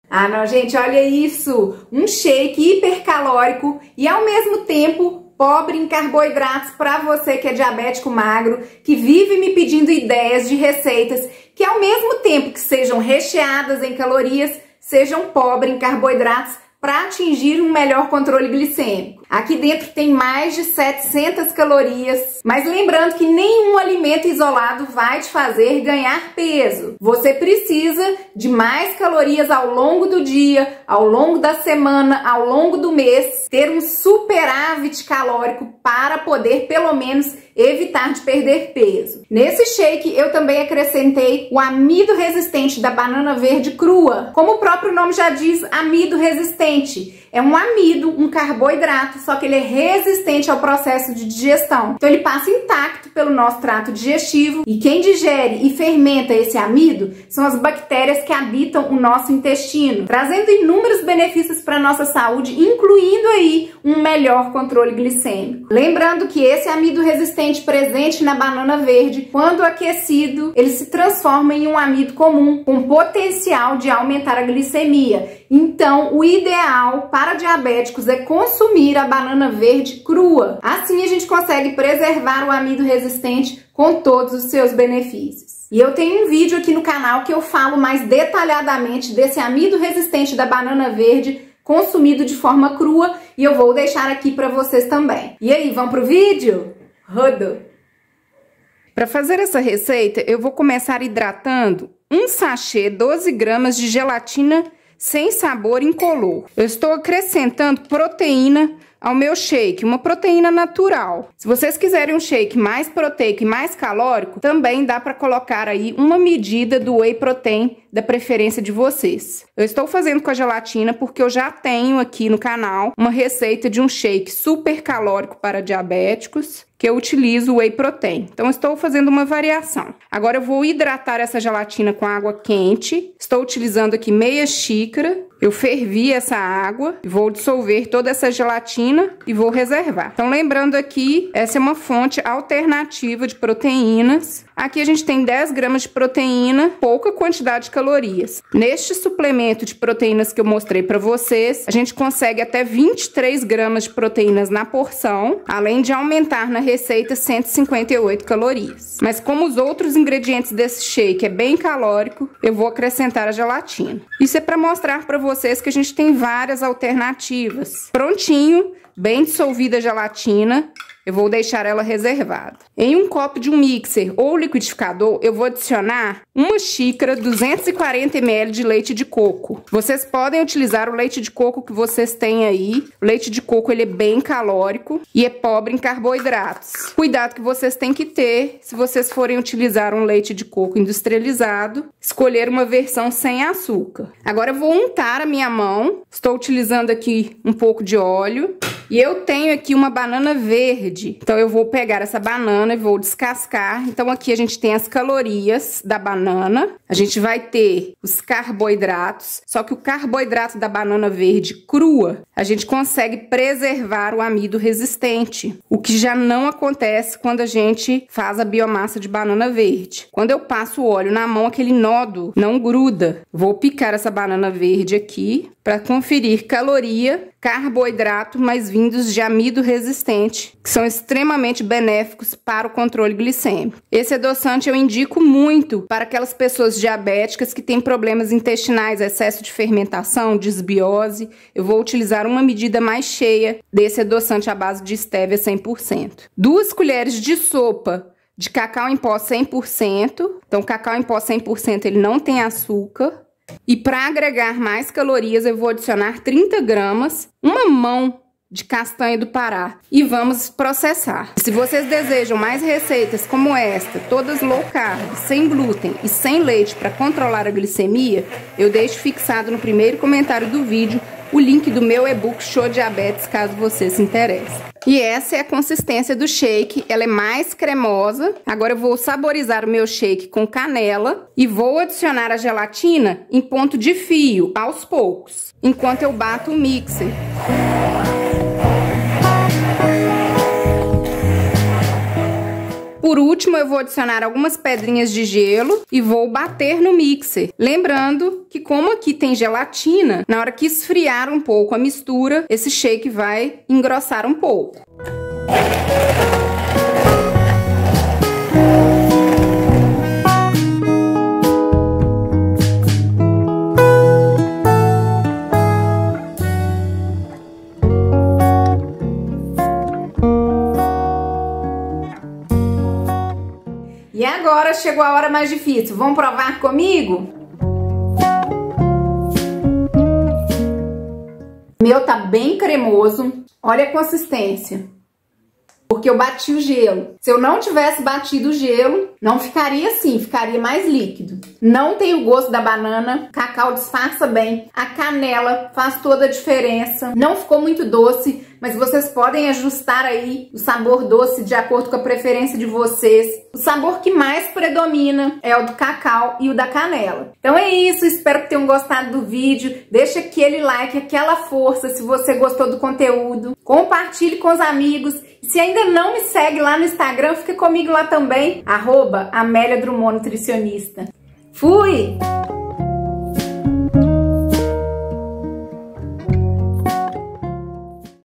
Ah, não, gente, olha isso! Um shake hipercalórico e ao mesmo tempo pobre em carboidratos para você que é diabético magro, que vive me pedindo ideias de receitas que ao mesmo tempo que sejam recheadas em calorias, sejam pobres em carboidratos para atingir um melhor controle glicêmico. Aqui dentro tem mais de 700 calorias, mas lembrando que nenhum alimento isolado vai te fazer ganhar peso. Você precisa de mais calorias ao longo do dia, ao longo da semana, ao longo do mês, ter um superávit calórico para poder pelo menos evitar de perder peso. Nesse shake eu também acrescentei o amido resistente da banana verde crua. Como o próprio nome já diz, amido resistente. É um amido, um carboidrato, só que ele é resistente ao processo de digestão. Então ele passa intacto pelo nosso trato digestivo e quem digere e fermenta esse amido são as bactérias que habitam o nosso intestino, trazendo inúmeros benefícios para a nossa saúde, incluindo aí um melhor controle glicêmico. Lembrando que esse amido resistente presente na banana verde, quando aquecido, ele se transforma em um amido comum com potencial de aumentar a glicemia. Então, o ideal para diabéticos é consumir a banana verde crua. Assim a gente consegue preservar o amido resistente com todos os seus benefícios. E eu tenho um vídeo aqui no canal que eu falo mais detalhadamente desse amido resistente da banana verde consumido de forma crua e eu vou deixar aqui para vocês também. E aí, vamos pro vídeo? Rodo! Para fazer essa receita, eu vou começar hidratando um sachê 12 gramas de gelatina sem sabor incolor. Eu estou acrescentando proteína ao meu shake, uma proteína natural. Se vocês quiserem um shake mais proteico e mais calórico, também dá para colocar aí uma medida do whey protein da preferência de vocês. Eu estou fazendo com a gelatina porque eu já tenho aqui no canal uma receita de um shake super calórico para diabéticos, que eu utilizo whey protein. Então, estou fazendo uma variação. Agora, eu vou hidratar essa gelatina com água quente. Estou utilizando aqui meia xícara. Eu fervi essa água, vou dissolver toda essa gelatina e vou reservar. Então, lembrando aqui, essa é uma fonte alternativa de proteínas. Aqui a gente tem 10 gramas de proteína, pouca quantidade de calorias. Neste suplemento de proteínas que eu mostrei para vocês, a gente consegue até 23 gramas de proteínas na porção, além de aumentar na receita 158 calorias. Mas como os outros ingredientes desse shake é bem calórico, eu vou acrescentar a gelatina. Isso é para mostrar para vocês que a gente tem várias alternativas. Prontinho, bem dissolvida a gelatina. Eu vou deixar ela reservada. Em um copo de um mixer ou liquidificador, eu vou adicionar uma xícara 240 ml de leite de coco. Vocês podem utilizar o leite de coco que vocês têm aí. O leite de coco ele é bem calórico e é pobre em carboidratos. Cuidado que vocês têm que ter se vocês forem utilizar um leite de coco industrializado, escolher uma versão sem açúcar. Agora eu vou untar a minha mão. Estou utilizando aqui um pouco de óleo. E eu tenho aqui uma banana verde, então eu vou pegar essa banana e vou descascar. Então aqui a gente tem as calorias da banana, a gente vai ter os carboidratos, só que o carboidrato da banana verde crua, a gente consegue preservar o amido resistente, o que já não acontece quando a gente faz a biomassa de banana verde. Quando eu passo o óleo na mão, aquele nódo não gruda. Vou picar essa banana verde aqui para conferir caloria, carboidrato, mas vindos de amido resistente, que são extremamente benéficos para o controle glicêmico. Esse adoçante eu indico muito para aquelas pessoas diabéticas que têm problemas intestinais, excesso de fermentação, desbiose. Eu vou utilizar uma medida mais cheia desse adoçante à base de estévia 100%. 2 colheres de sopa de cacau em pó 100%. Então, cacau em pó 100% ele não tem açúcar. E para agregar mais calorias, eu vou adicionar 30 gramas, uma mão de castanha do Pará e vamos processar. Se vocês desejam mais receitas como esta, todas low carb, sem glúten e sem leite para controlar a glicemia, eu deixo fixado no primeiro comentário do vídeo o link do meu e-book Show Diabetes, caso você se interesse. E essa é a consistência do shake, ela é mais cremosa. Agora eu vou saborizar o meu shake com canela e vou adicionar a gelatina em ponto de fio, aos poucos, enquanto eu bato o mixer. Por último, eu vou adicionar algumas pedrinhas de gelo e vou bater no mixer. Lembrando que como aqui tem gelatina, na hora que esfriar um pouco a mistura, esse shake vai engrossar um pouco. E agora chegou a hora mais difícil. Vamos provar comigo? O meu tá bem cremoso. Olha a consistência. Porque eu bati o gelo. Se eu não tivesse batido o gelo, não ficaria assim, ficaria mais líquido. Não tem o gosto da banana, o cacau disfarça bem, a canela faz toda a diferença. Não ficou muito doce, mas vocês podem ajustar aí o sabor doce de acordo com a preferência de vocês. O sabor que mais predomina é o do cacau e o da canela. Então é isso, espero que tenham gostado do vídeo. Deixa aquele like, aquela força se você gostou do conteúdo. Compartilhe com os amigos. Se ainda não me segue lá no Instagram, fica comigo lá também, @Amélia Drummond Nutricionista. Fui!